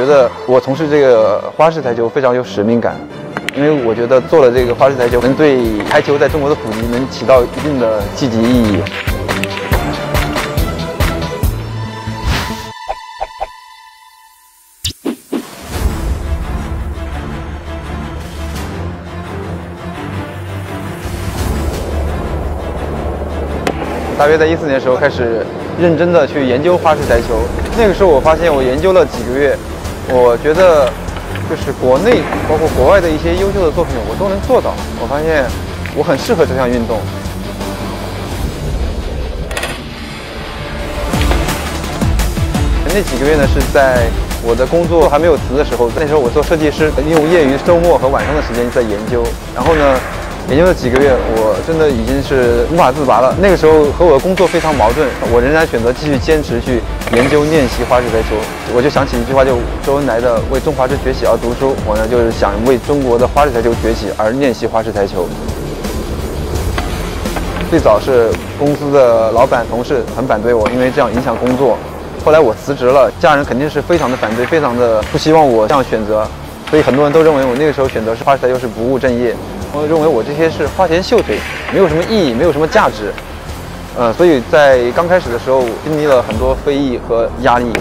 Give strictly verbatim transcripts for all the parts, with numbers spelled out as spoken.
觉得我从事这个花式台球非常有使命感，因为我觉得做了这个花式台球，能对台球在中国的普及能起到一定的积极意义。 大约在一四年的时候开始认真的去研究花式台球。那个时候我发现，我研究了几个月，我觉得就是国内包括国外的一些优秀的作品，我都能做到。我发现我很适合这项运动。那几个月呢，是在我的工作还没有辞的时候，那时候我做设计师，利用业余周末和晚上的时间在研究。然后呢？ 研究了几个月，我真的已经是无法自拔了。那个时候和我的工作非常矛盾，我仍然选择继续坚持去研究练习花式台球。我就想起一句话，就周恩来的“为中华之崛起而读书”，我呢就是想为中国的花式台球崛起而练习花式台球。最早是公司的老板、同事很反对我，因为这样影响工作。后来我辞职了，家人肯定是非常的反对，非常的不希望我这样选择，所以很多人都认为我那个时候选择是花式台球是不务正业。 我认为我这些是花钱秀腿，没有什么意义，没有什么价值。呃，所以在刚开始的时候，经历了很多非议和压力。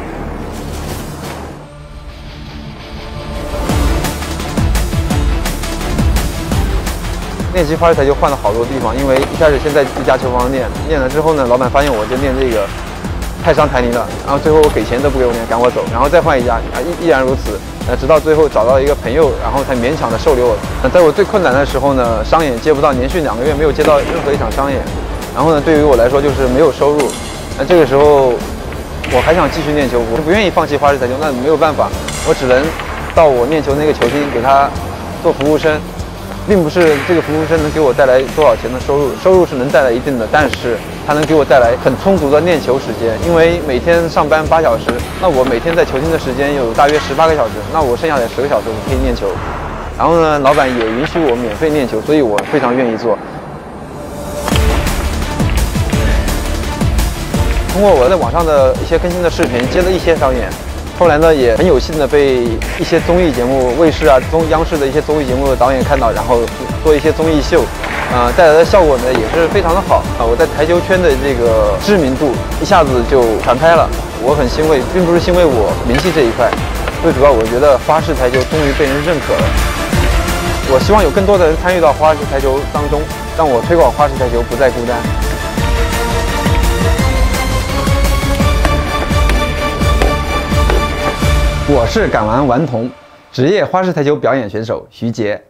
练习花式台球换了好多地方，因为一开始先在一家球房练，练了之后呢，老板发现我就练这个太伤台泥了，然后最后我给钱都不给我练，赶我走，然后再换一家，啊，依依然如此。 呃，直到最后找到一个朋友，然后才勉强的收留我。呃，在我最困难的时候呢，商演接不到，连续两个月没有接到任何一场商演。然后呢，对于我来说就是没有收入。那这个时候，我还想继续练球，我是不愿意放弃花式台球，那没有办法，我只能到我练球那个球厅给他做服务生，并不是这个服务生能给我带来多少钱的收入，收入是能带来一定的，但是它能给我带来很充足的练球时间，因为每天上班八小时。 那我每天在球厅的时间有大约十八个小时，那我剩下的十个小时我可以练球。然后呢，老板也允许我免费练球，所以我非常愿意做。通过我在网上的一些更新的视频，接了一些商演，后来呢也很有幸的被一些综艺节目、卫视啊、综央视的一些综艺节目的导演看到，然后做一些综艺秀。 呃，带来的效果呢也是非常的好啊！我在台球圈的这个知名度一下子就传开了，我很欣慰，并不是欣慰我名气这一块，最主要我觉得花式台球终于被人认可了。我希望有更多的人参与到花式台球当中，让我推广花式台球不再孤单。我是港玩顽童，职业花式台球表演选手徐杰。